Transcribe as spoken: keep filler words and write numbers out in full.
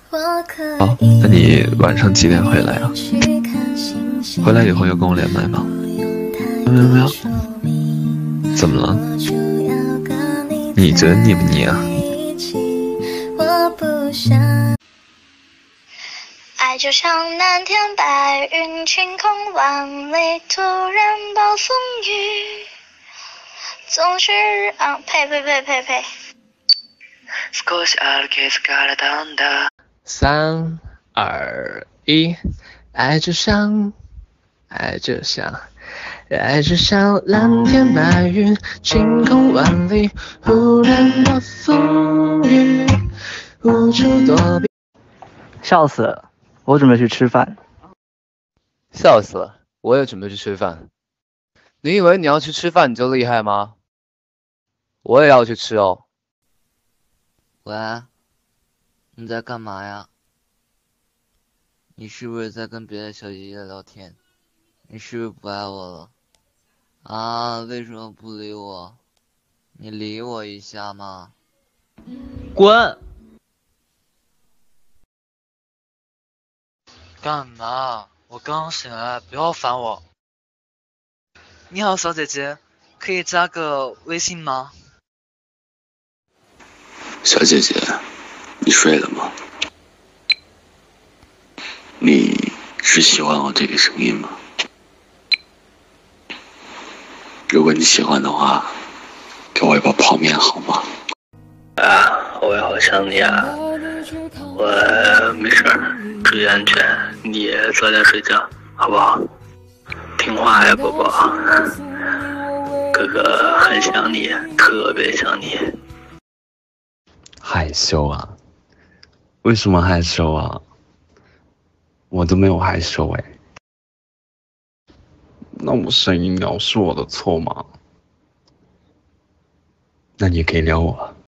好，那你晚上几点回来啊？回来以后要跟我连麦吗？喵喵喵！怎么了？你觉得腻不腻啊？ 爱就像蓝天白云，晴空万里，突然暴风雨，总是让呸呸呸呸呸。 三二一，爱就像，爱就像，爱就像蓝天白云，晴空万里，忽然暴风雨，无处躲避。 笑死了，我准备去吃饭。 笑死了，我也准备去吃饭。你以为你要去吃饭你就厉害吗？我也要去吃哦。 喂，你在干嘛呀？你是不是在跟别的小姐姐聊天？你是不是不爱我了？啊，为什么不理我？你理我一下嘛！ 滚！ 干嘛？我刚醒来，不要烦我。你好，小姐姐，可以加个微信吗？ 小姐姐，你睡了吗？你是喜欢我这个声音吗？如果你喜欢的话，给我一包泡面好吗？ 啊，我也好想你啊！我没事儿，注意安全，你也早点睡觉，好不好？听话呀，宝宝。哥哥很想你，特别想你。 害羞啊？为什么害羞啊？我都没有害羞哎。那我声音聊是我的错吗？那你可以撩我。